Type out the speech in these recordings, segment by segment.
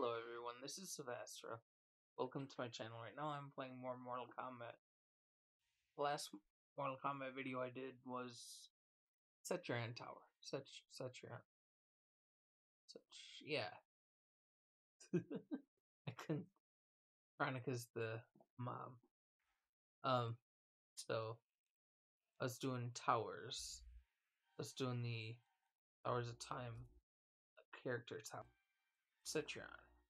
Hello everyone, this is Savastra. Welcome to my channel. Right now I'm playing more Mortal Kombat. The last Mortal Kombat video I did was Setran Tower. Setran. Yeah. I couldn't. Veronica's the mom. So I was doing towers. I was doing the Towers of Time character tower. Setran.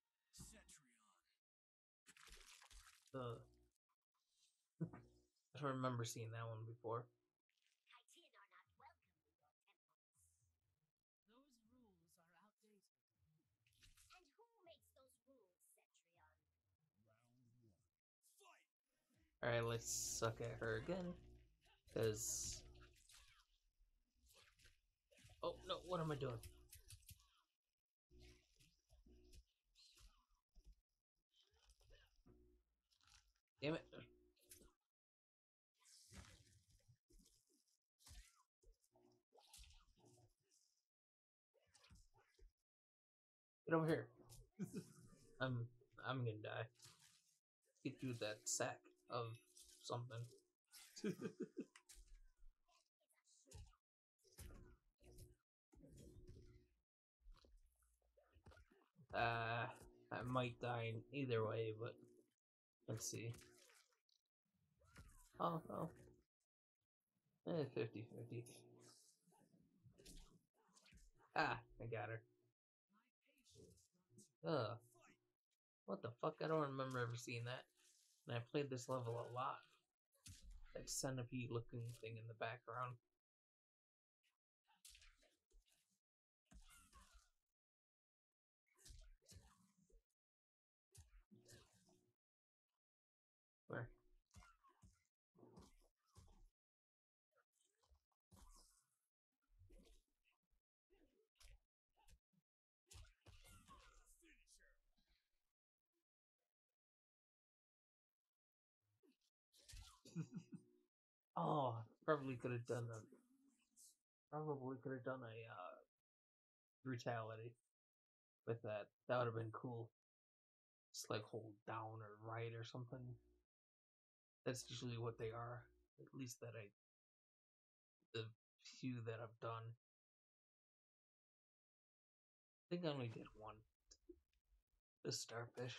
I don't remember seeing that one before. Alright, let's suck at her again. Because... Oh, no, what am I doing? Damn it. Get over here. I'm gonna die. Get you that sack of something. I might die either way, but let's see. Oh, no. 50-50. Ah, I got her. Ugh. What the fuck? I don't remember ever seeing that. And I played this level a lot. That centipede looking thing in the background. Where? Oh, probably could have done a brutality with that. That would have been cool. Just like hold down or right or something. That's usually what they are. At least the few that I've done. I think I only did one. The starfish.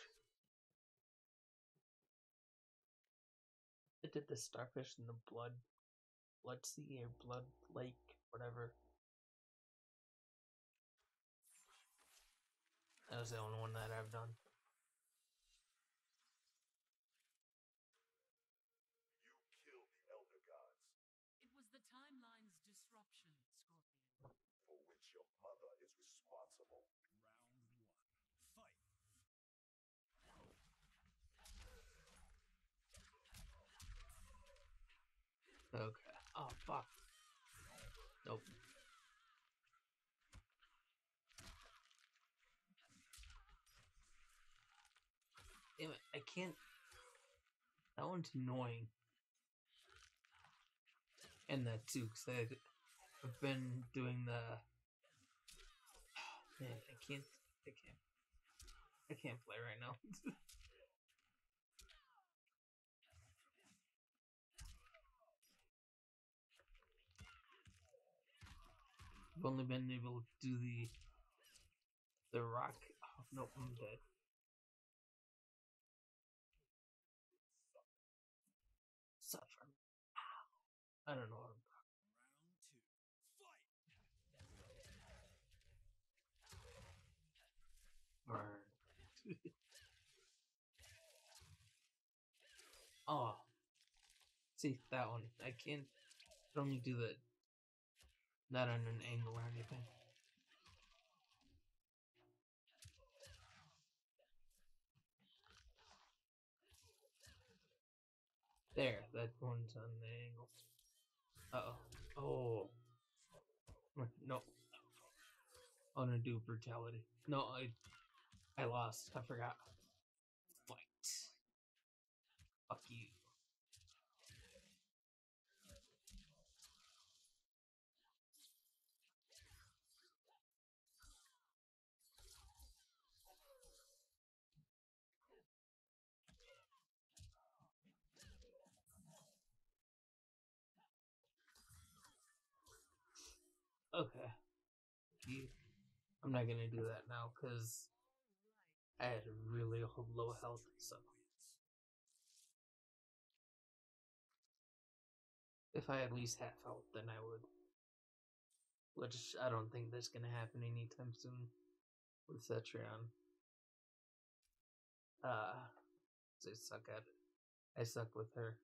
I did the starfish in the blood sea or blood lake, whatever. That was the only one that I've done. You killed the Elder Gods. It was the timeline's disruption, Scorpion. For which your mother is responsible. Round 1, fight. Okay. Oh, fuck. Nope. Damn it, I can't. That one's annoying. And that too, because I've been doing the. Oh, man, I can't play right now. I've only been able to do the rock. Oh, nope, I'm dead. Suffer. I don't know what I'm talking. Round 2, fight. Burn. Oh. See, that one. I can't only do that. Not on an angle or anything. There, that one's on the angle. Uh-oh. Oh. No. I'm gonna do brutality. No, I lost. I forgot. Fight. Fuck you. I'm not gonna do that now because I had really low health, so if I had at least half health, then I would. Which I don't think that's gonna happen anytime soon with Cetrion. I suck at it. I suck with her.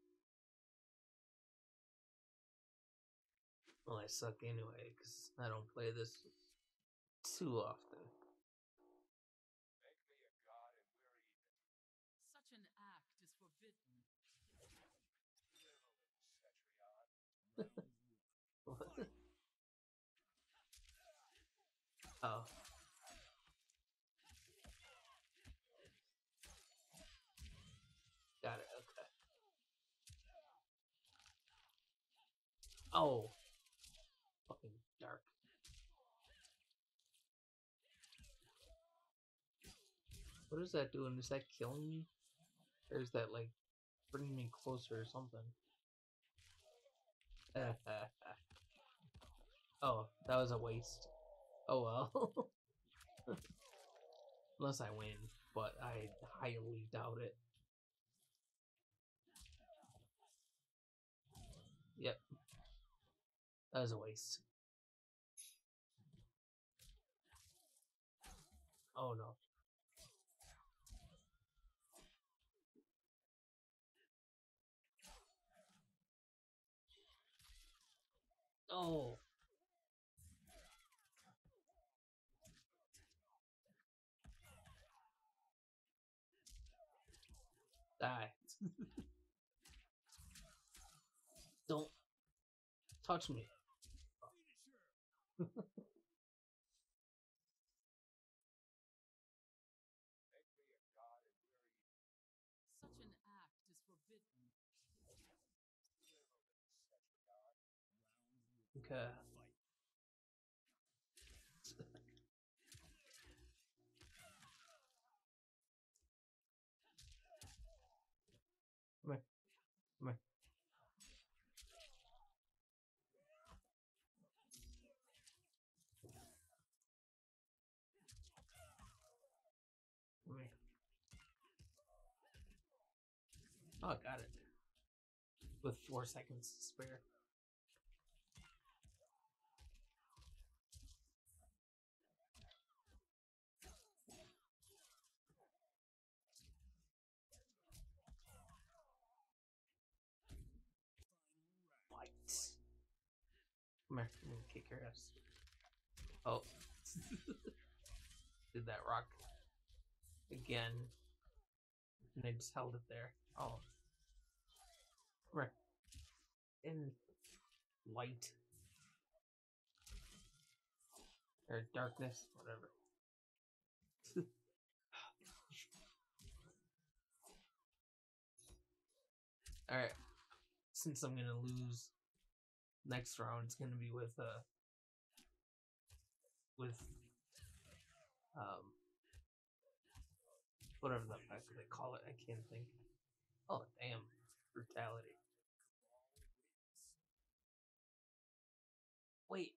Well, I suck anyway because I don't play this too often. Make me a god and we're even. Such an act is forbidden. Cetrion. What? Oh. Got it, okay. Oh. Fucking dark. What is that doing? Is that killing me? Or is that like bringing me closer or something? Oh, that was a waste. Oh well. Unless I win, but I highly doubt it. Yep. That was a waste. Oh no. Oh. Die. Don't touch me. Make me a god and we're even. Such an act is forbidden. Cetrion. Okay. Come here. Come here. Come here. Oh, I got it. With 4 seconds to spare. Fight. Come here. I'm gonna kick your ass. Oh. Did that rock again. And I just held it there. Oh. Come here. In light. Or darkness. Whatever. Alright. Since I'm gonna lose next round, it's gonna be with whatever the fuck they call it, I can't think. Oh damn. Brutality. Wait.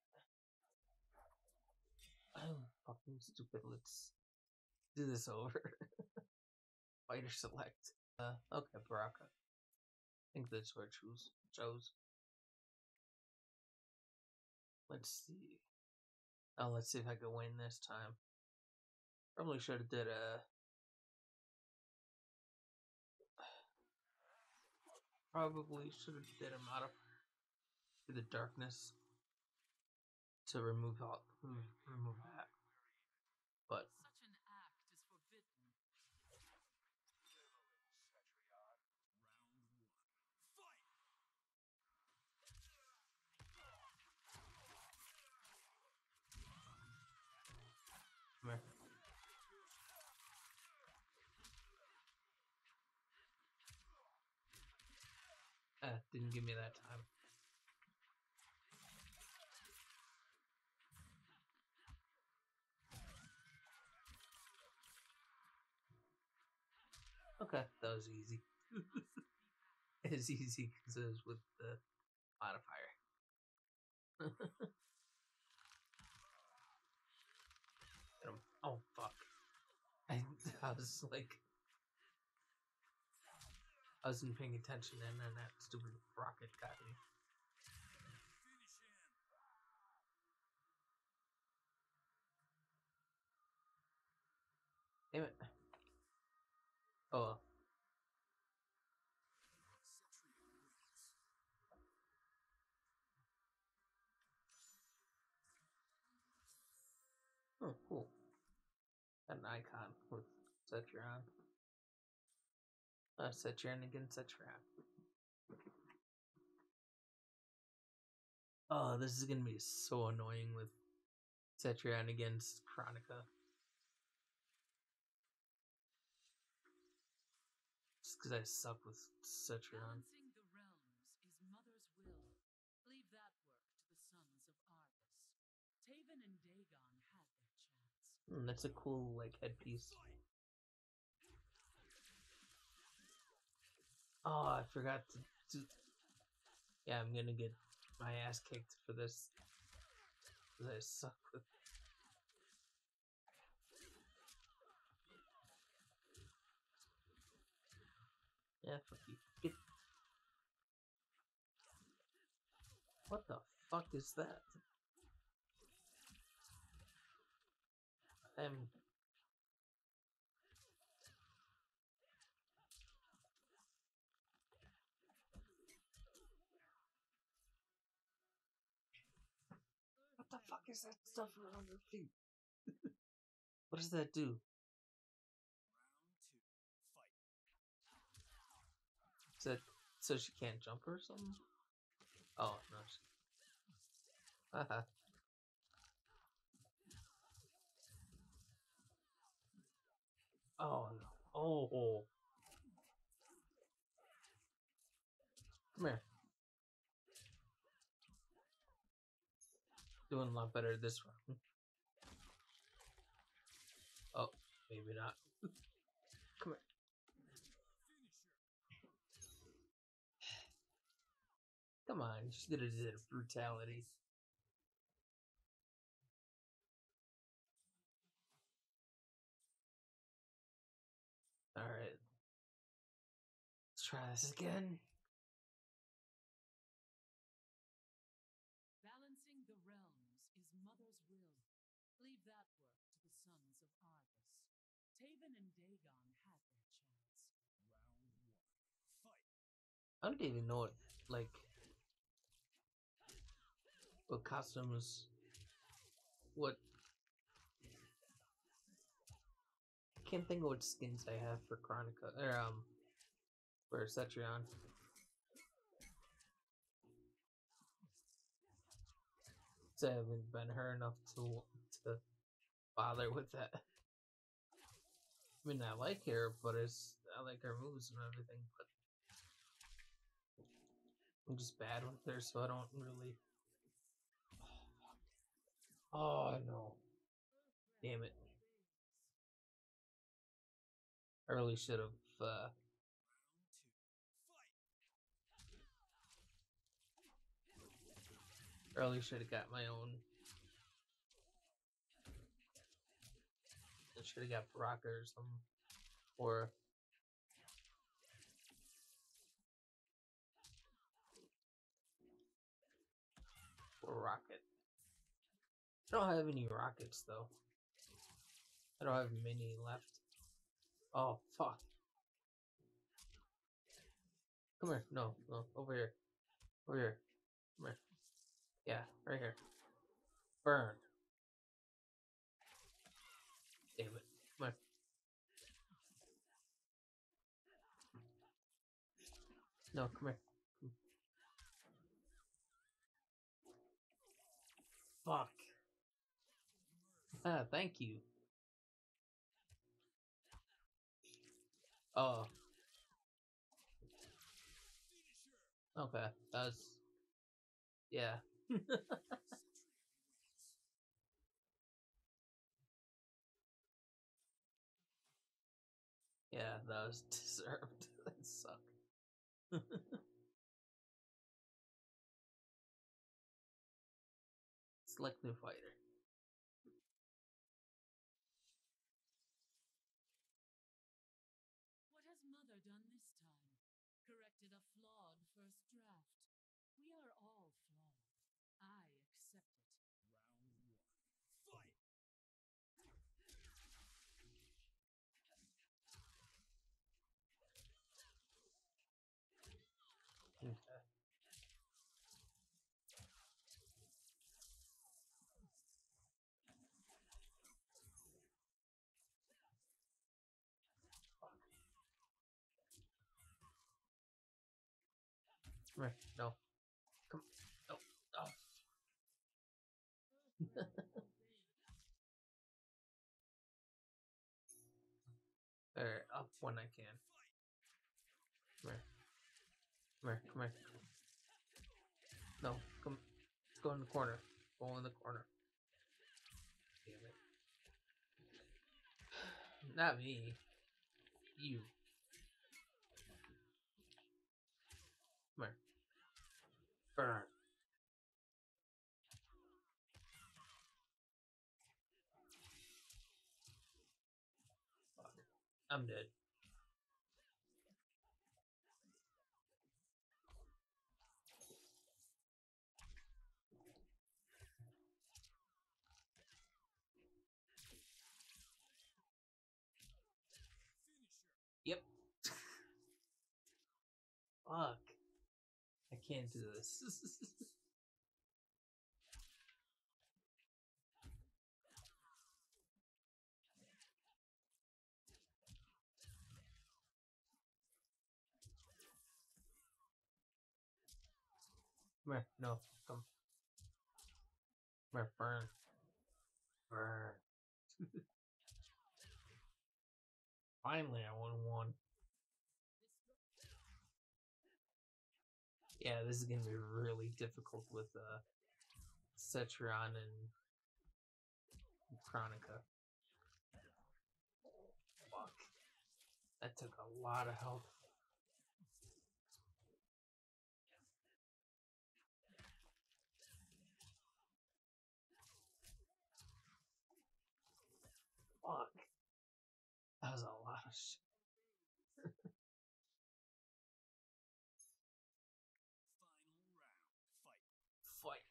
I'm fucking stupid. Let's do this over. Fighter select. Okay, Baraka. I think that's what I chose. Let's see. Oh, let's see if I can win this time. Probably should have did a. Probably should have did a modifier to the darkness to remove that. But Such an act is forbidden. Cetrion. come here. Didn't give me that time. Okay, that was easy. It's easy because it was with the modifier. Oh fuck! I was like, I wasn't paying attention, and then that stupid rocket got me. Damn it! Oh well. Oh, cool. Got an icon with Setron. Setron against Setron. Oh, this is gonna be so annoying with Setron against Chronica. Just because I suck with Setron. Balancing the realms is Mother's will. Leave that work to the sons of Argus. Taven and Dagon had their chance. That's a cool like headpiece. Oh, I forgot to. Yeah, I'm gonna get my ass kicked for this. Because I suck with. Yeah, fuck you. Get. What the fuck is that? I'm. What the fuck is that stuff around her feet? What does that do? Is that so she can't jump or something? Oh no. Haha. Oh no. Oh. Come here. Doing a lot better this round. Oh, maybe not. Come here. Come on, she did it brutality. Alright. Let's try this again. Balancing the realms is Mother's will. Leave that work to the sons of Argus. Taven and Dagon had their chance. I don't even know what costumes, what, I can't think of what skins I have for Chronica, or, for Cetrion. So I haven't been her enough to bother with that. I mean, I like her, but I like her moves and everything, but I'm just bad with her, so I don't really. Oh no! Damn it! I really should have. Early should have got my own. I should have got Baraka or something, or Rocket. I don't have any rockets though. I don't have many left. Oh fuck! Come here. No, over here. Over here. Come here. Yeah, right here. Burn. Damn it. Come here. No, come here. Fuck. Ah, thank you. Oh. Okay. That's. Yeah. Yeah, that was deserved. That sucked. Select new fighter. Come here. No. Come. No. Oh. Alright, up when I can. Come here. Come here. Come here. No. Come. Let's go in the corner. Go in the corner. Damn it. Not me. You. Come here. Burn. Fuck. I'm dead. Yep. Fuck. I can't do this. Come here. No. Come. Come here. Burn. Burn. Finally, I won one. Yeah, this is gonna be really difficult with Cetron and Chronica. Fuck. That took a lot of health. Fuck. That was a lot of shit. Fight.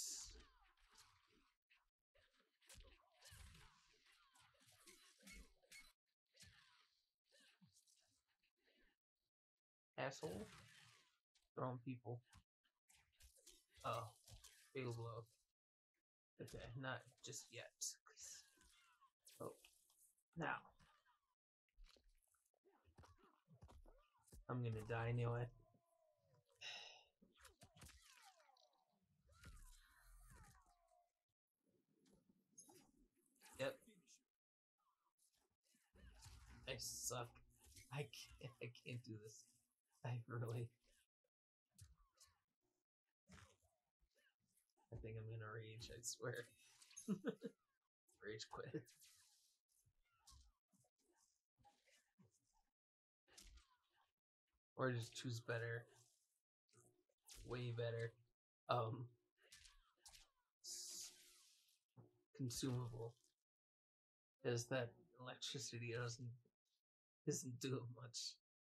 Asshole. Throwing people. Oh. Fatal blow. Okay, not just yet. Oh. Now. I'm gonna die anyway. Yep. I suck. I can't do this. I really. I think I'm gonna rage, I swear. Rage quit. Or just choose better. Way better. Consumable. Because that electricity doesn't do much.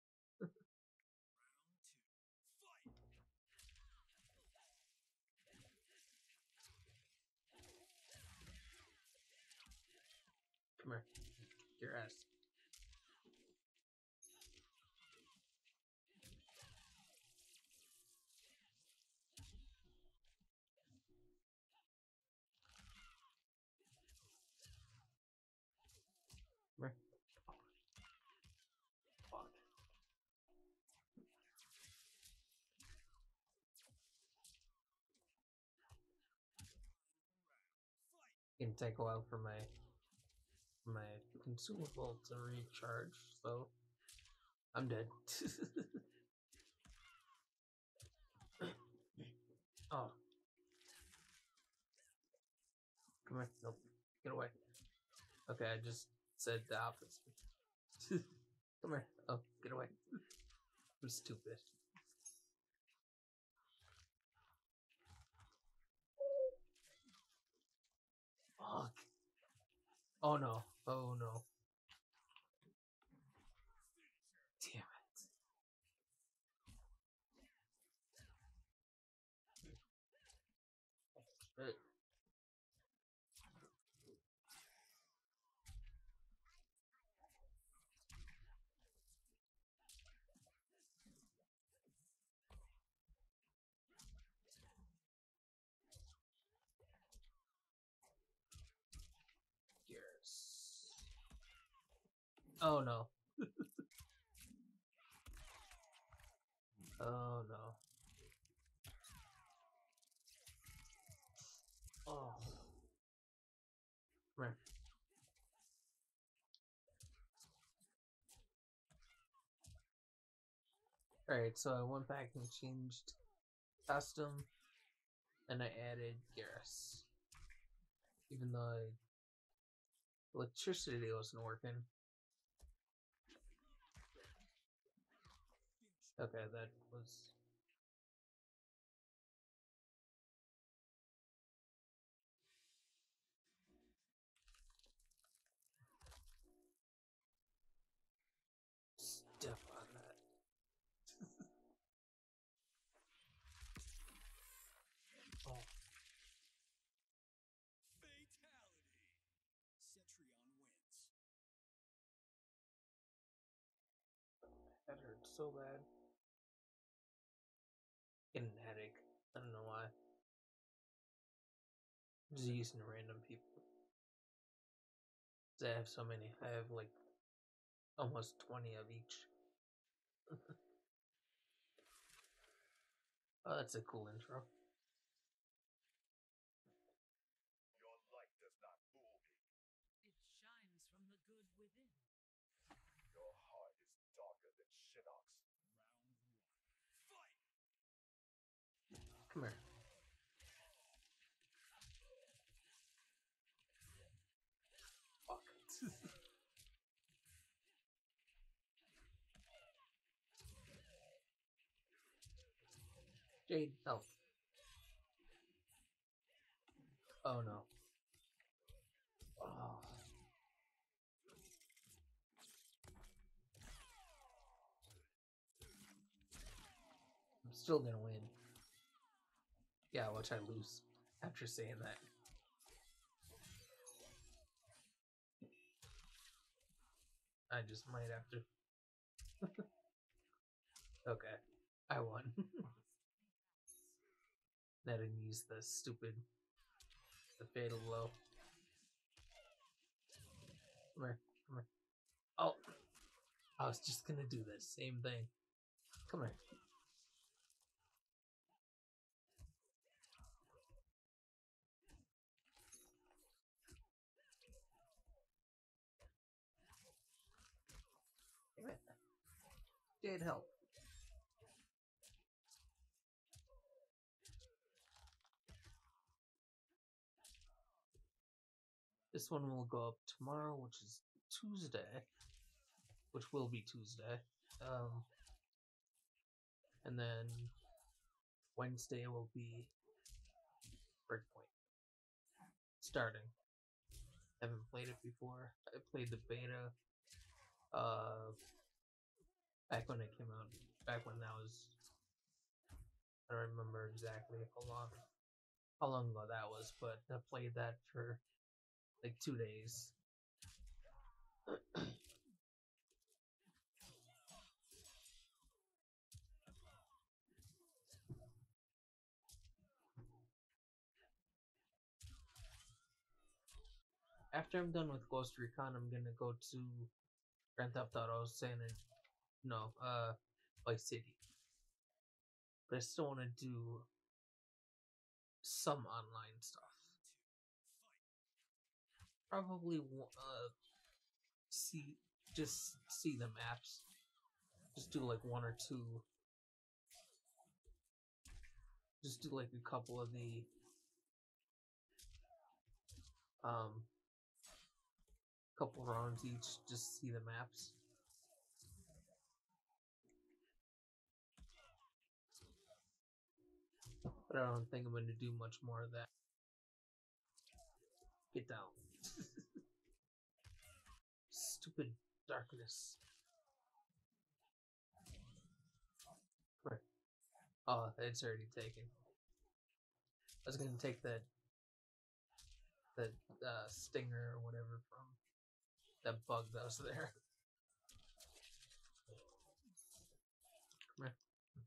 Come here. Your ass. Come here. Fuck. It's gonna take a while for my consumable to recharge, so I'm dead. Oh. Come here. Nope. Get away. Okay, I just said the opposite. Come here. Oh, get away. I'm stupid. Fuck. Oh no. Oh no. Damn it. Shit. Gears. Oh no. Oh no. here. Alright, so I went back and changed custom, and I added Garrus. Even though electricity wasn't working. Okay, that was... Step on that. Oh. Fatality. Cetrion wins. That hurt so bad. Getting a headache. I don't know why. Just using random people. I have so many. I have like almost 20 of each. Oh, that's a cool intro. Your light does not fool me. It shines from the good within. Your heart is darker than Shinnok's. Round 1. Fight! Come here. Fuck. Jade, help. Oh no. Oh. I'm still gonna win. Yeah, watch I lose after saying that. I just might have to. Okay, I won. I didn't use the fatal blow. Come here, come here. Oh, I was just gonna do the same thing. Come here. Damn it. Jade, help. This one will go up tomorrow, which is Tuesday. Which will be Tuesday. And then Wednesday will be Breakpoint. Starting. Haven't played it before. I played the beta back when it came out. Back when that was, I don't remember exactly how long ago that was, but I played that for like 2 days. After I'm done with Ghost Recon, I'm gonna go to Grand Theft Auto Vice City. But I still want to do some online stuff. Probably see the maps. Just do like one or two. Just do like a couple of the couple rounds each. Just see the maps. But I don't think I'm going to do much more of that. Get down. Stupid darkness. Where? Oh, it's already taken. I was gonna take that stinger or whatever from that bug that was there. Come here.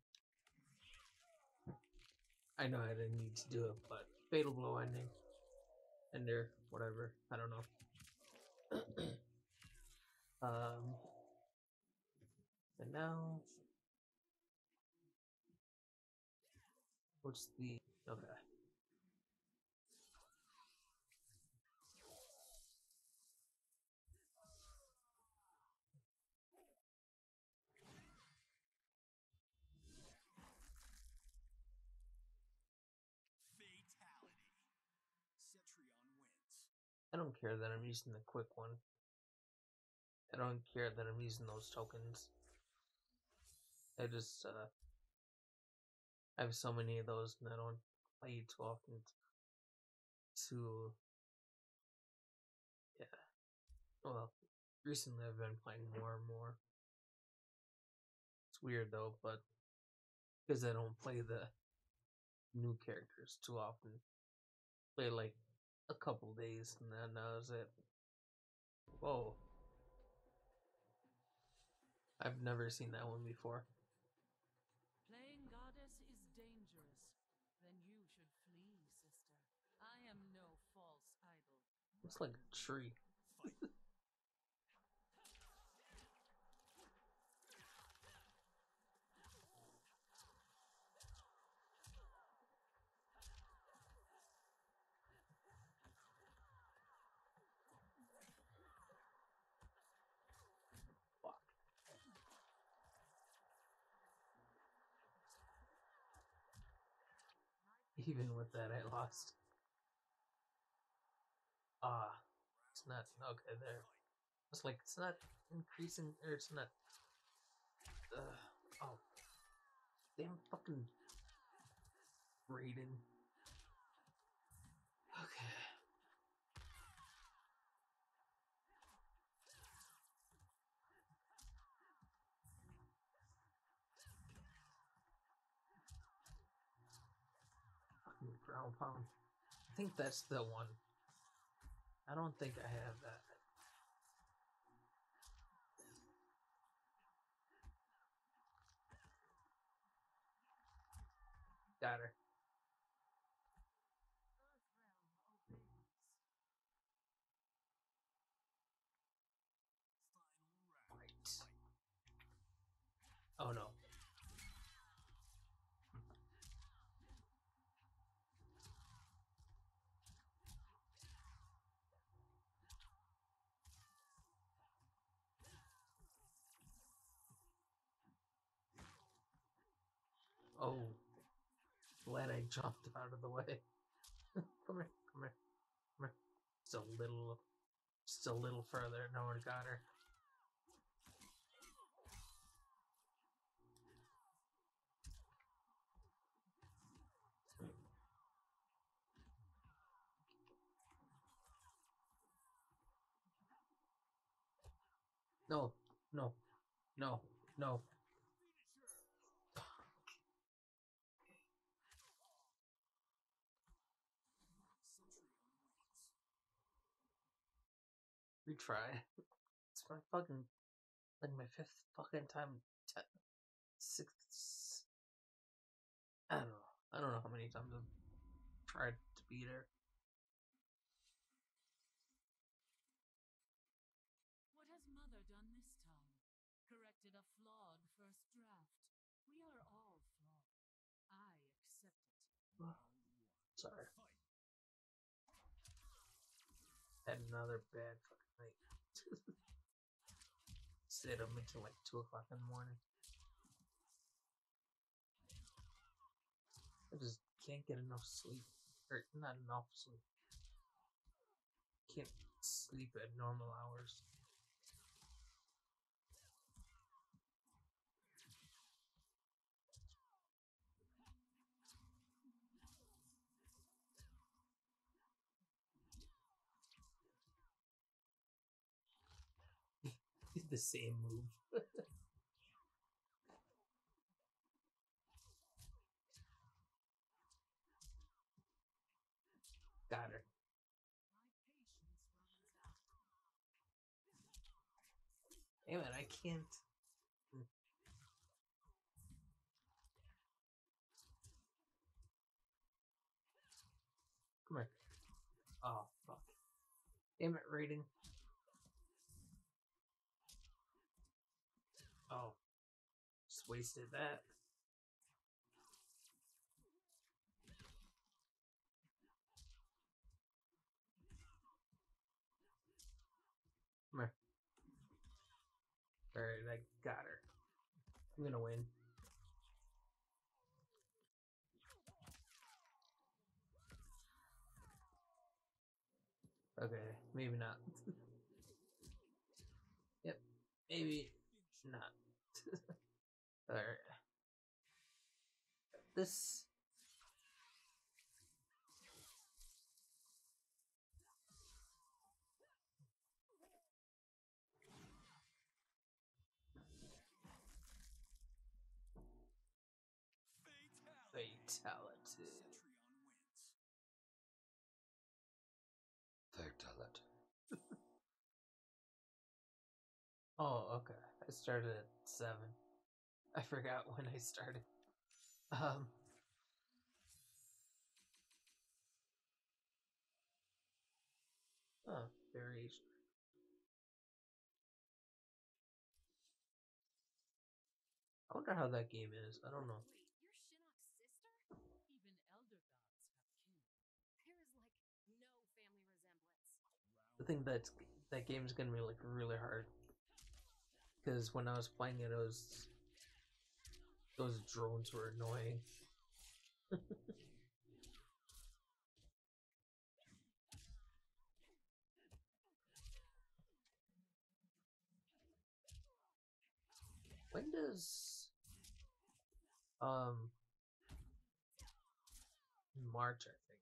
I know I didn't need to do it, but fatal blow ending. Ender, whatever. I don't know. And now what's the okay? don't care that I'm using the quick one. I don't care that I'm using those tokens. I just, I have so many of those and I don't play too often to, yeah. Well, recently I've been playing more and more. It's weird though, but because I don't play the new characters too often. Play like a couple days and then that was it. Whoa. I've never seen that one before. Playing goddess is dangerous. Then you should flee, sister. I am no false idol. Looks like a tree. Fuck. Even with that, I lost. It's not okay there. It's like it's not increasing, or it's not. Oh, damn fucking Raiden. Okay. Fucking ground pound. I think that's the one. I don't think I have that. Got her. Right. Oh no. Oh. Glad I jumped out of the way. Come here, come here, come here. Just a little further. Now we got her. No, no, no, no. Retry. It's my fucking like my fifth fucking time. Sixth. I don't know. I don't know how many times I've tried to beat her. What has Mother done this time? Corrected a flawed first draft. We are all flawed. I accept it. Sorry. Had another bad fucking night. Stayed up until like 2 o'clock in the morning. I just can't get enough sleep. Or not enough sleep. Can't sleep at normal hours. The same move. Got her. Damn it, I can't. Come here. Oh, fuck. Damn it, rating. Oh. Just wasted that. Come here. Alright, I got her. I'm gonna win. Okay, maybe not. Yep, maybe not. Alright. This. Fatality. Fatality. Oh, okay. I started at 7. I forgot when I started. Um. Oh, variation. I wonder how that game is. I don't know. Wait, you're Shinnok's sister? Even elder gods have kin. There is like no family resemblance. I think that game's gonna be like really hard. Because when I was playing it, those drones were annoying. When does um March, I think.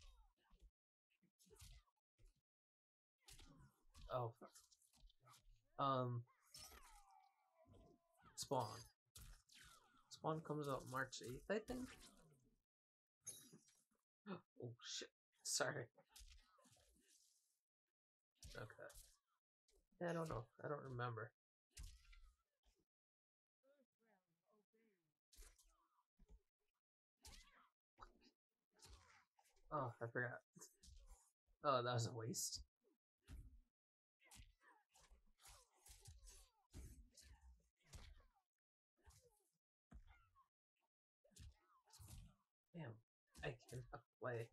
Oh, Spawn. Spawn comes out March 8th, I think. Oh shit! Sorry. Okay. Yeah, I don't know. I don't remember. Oh, I forgot. Oh, that was a waste. Damn, I cannot play.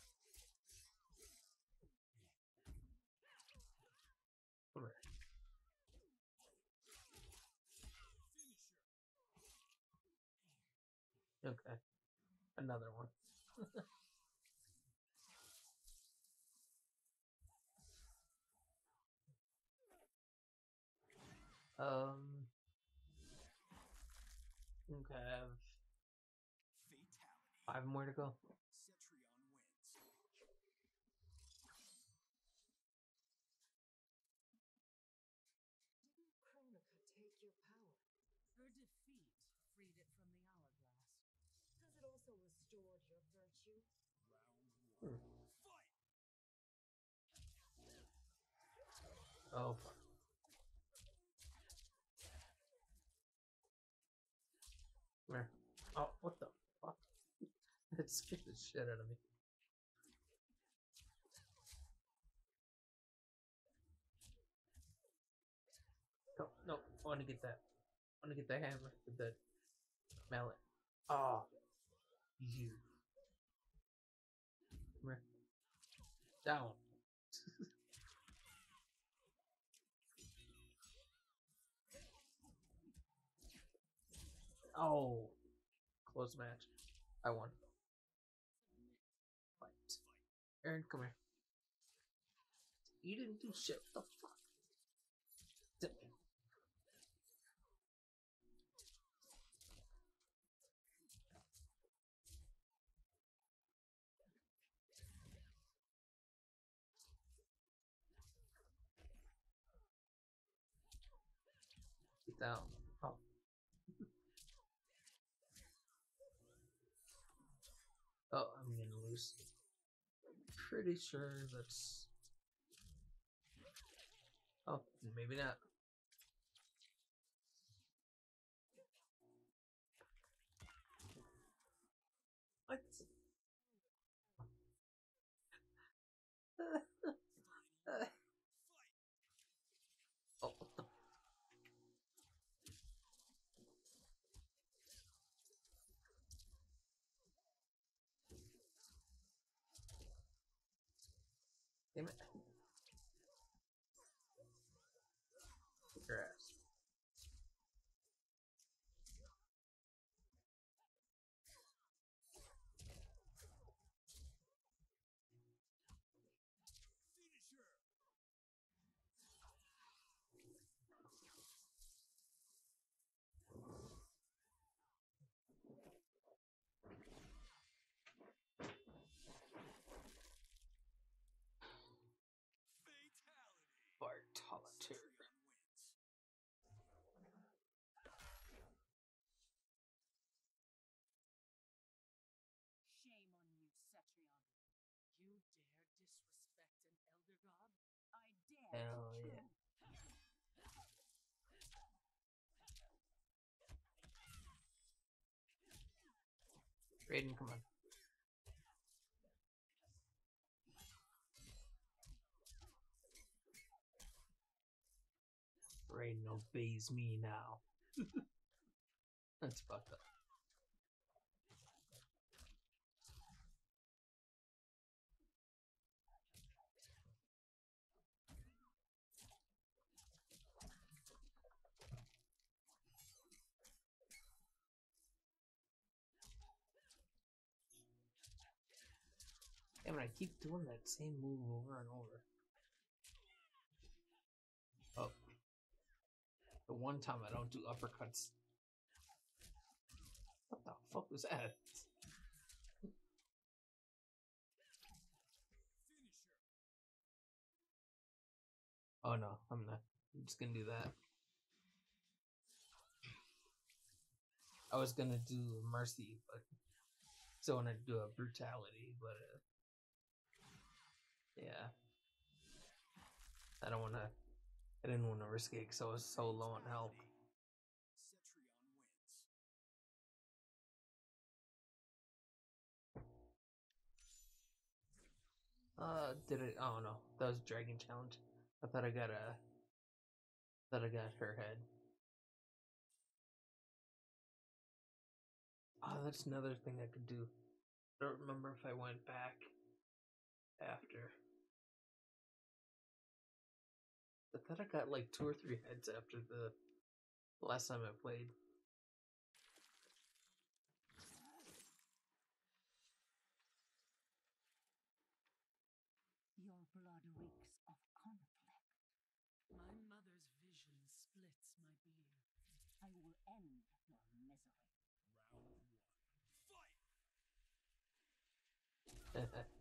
Come here. Okay, another one. Okay, I have 5 more to go. Didn't Kronika take your power? Her defeat freed it from the hourglass. Has it also restored your virtue? Hmm. Oh, fuck. Come here. Oh, what the fuck? It scared the shit out of me. No, no, I want to get that. I want to get the hammer with the mallet. Oh, you. Come here. Down. Oh, close match. I won. Fight. Aaron, come here. You didn't do shit. What the fuck? Get down. Oh. Oh, I'm gonna lose. Pretty sure that's. Oh, maybe not. What? Oh, what the? Damn it. Kick your ass. You dare disrespect an elder god? I dare. Hell yeah. Raiden, come on. Raiden obeys me now. That's fucked up. Damn it, I keep doing that same move over and over. Oh. The one time I don't do uppercuts. What the fuck was that? Oh no, I'm not. I'm just gonna do that. I was gonna do mercy, but still wanna do a brutality, but yeah. I don't wanna. I didn't want to risk it because I was so low on health. Did it? Oh no, that was Dragon Challenge. I thought I got a. Thought I got her head. Oh, that's another thing I could do. I don't remember if I went back after. I thought I got like 2 or 3 heads after the last time I played. Your blood reeks of conflict. My mother's vision splits my being. I will end your misery. Round 1. Fight!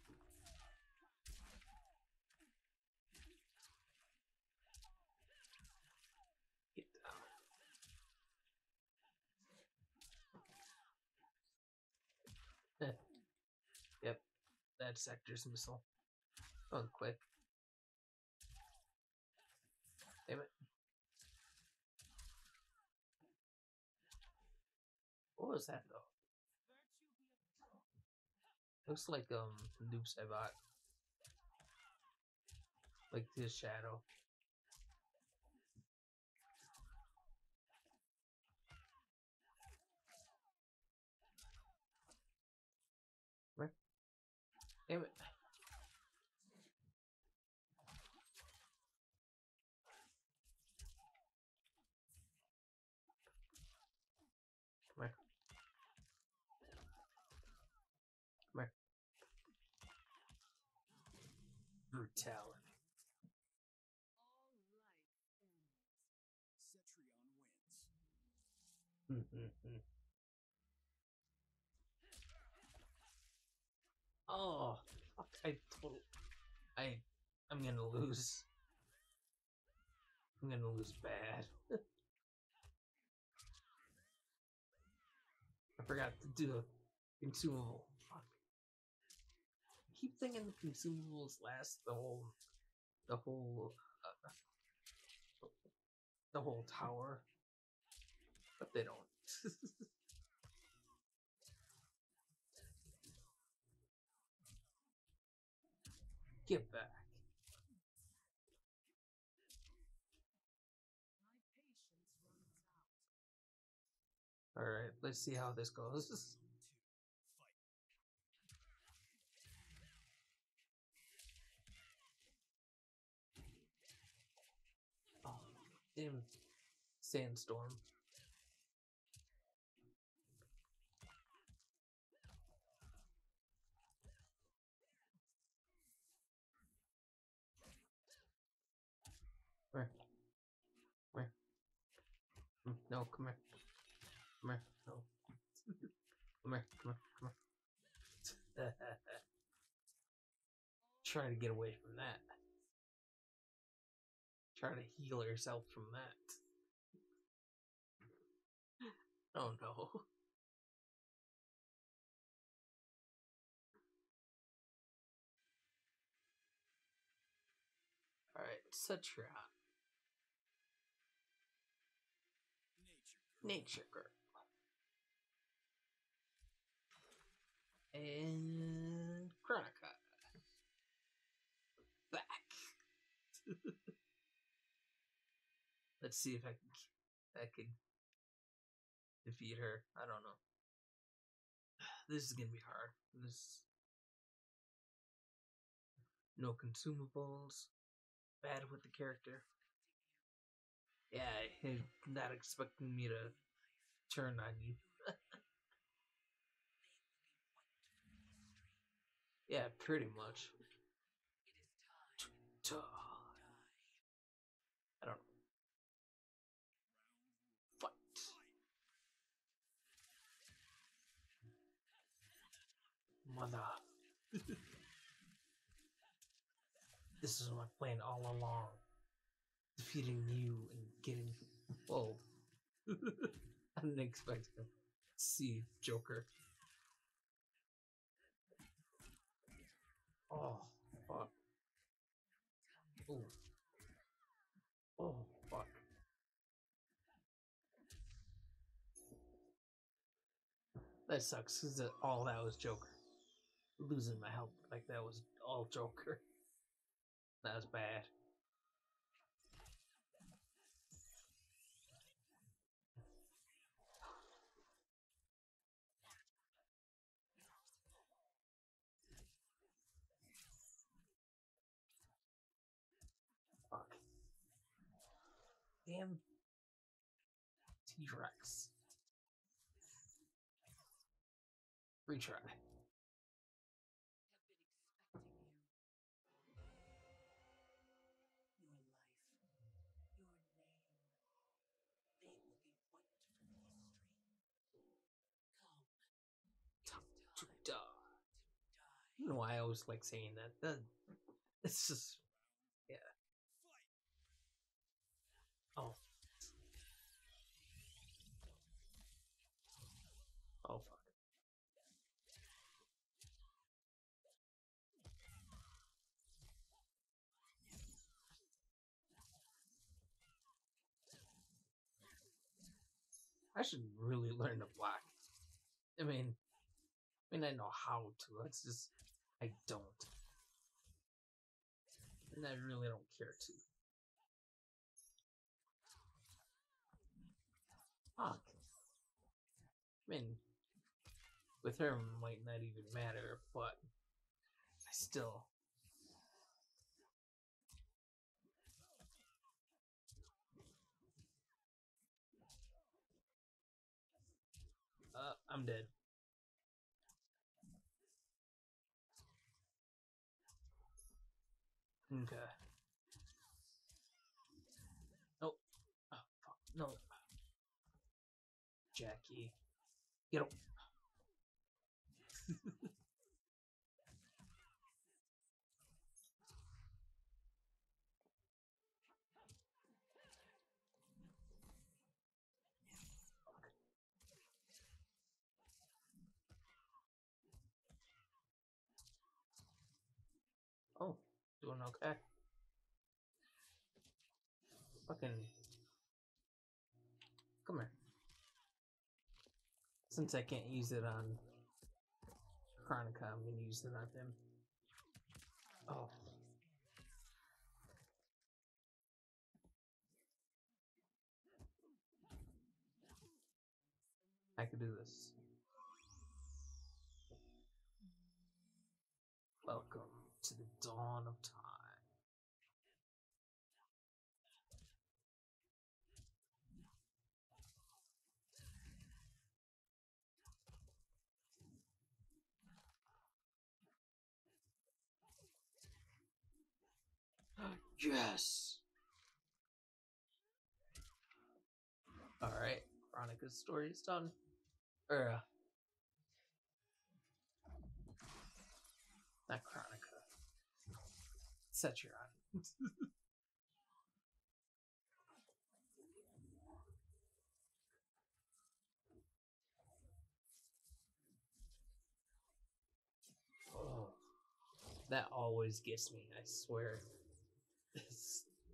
Get down. Yep, that's Sector's missile. Oh, quick. Damn it. What was that though? Looks like Noob Saibot. Like his shadow. Right? Damn it. Come here. Come here. Brutality. All life ends. Oh, fuck! I'm gonna lose. I'm gonna lose bad. I forgot to do a consumable. Fuck. I keep thinking the consumables last the whole, uh, the whole tower, but they don't. Get back. My patience runs out. Alright, let's see how this goes. Oh, damn sandstorm. Come here. Come here. No, come here. Come here. No. Come here. Come here. Come here. Try to get away from that. Try to heal yourself from that. Oh no. Such a nature girl. And Chronica. Back. Let's see if I can defeat her. I don't know. This is gonna be hard. This no consumables. Bad with the character. Yeah, he's not expecting me to turn on you. Yeah, pretty much. I don't know. Fight. Mother. This is my plan all along. Defeating you and getting. Whoa. I didn't expect to see Joker. Oh, fuck. Oh. Oh, fuck. That sucks, because all that was Joker. Losing my health like that was all Joker. That was bad. Fuck. Damn T-Rex. Retry. I don't know why I always like saying that. It's just, yeah. Oh. Oh, fuck. I should really learn to block. I mean, I know how to. It's just, I don't. And I really don't care to. Fuck. I mean, with her might not even matter, but I still. I'm dead. Okay. Nope. Oh, fuck. No. Jackie. Get up. Oh, doing okay. Fucking. Come here. Since I can't use it on Chronica, I'm gonna use it on him. Oh. I could do this. Welcome to the dawn of time. Yes! Alright, Chronica's story is done. Not Chronica. Sechiron. Oh, that always gets me, I swear.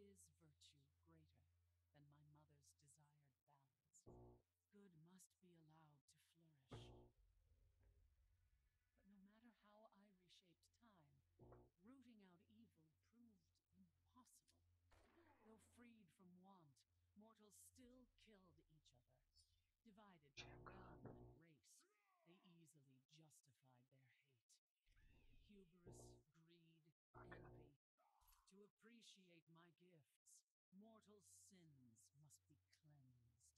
is virtue greater than my mother's desired balance. Good must be allowed to flourish. But no matter how I reshaped time, rooting out evil proved impossible. Though freed from want, mortals still killed each other. Divided by realm and race, they easily justified their hate. Hubris, greed, envy. To appreciate my gifts, mortal sins must be cleansed.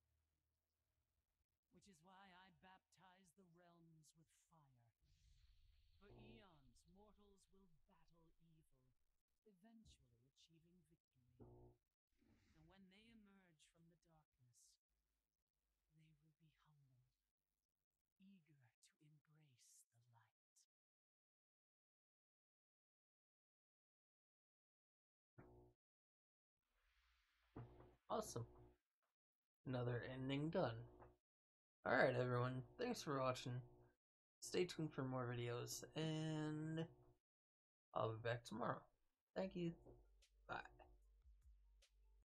Which is why I baptize the realms with fire. For eons, mortals will battle evil, eventually achieving victory. And when they emerge from the darkness, they will be humbled, eager to embrace the light. Awesome. Another ending done. Alright, everyone. Thanks for watching. Stay tuned for more videos, and I'll be back tomorrow. Thank you.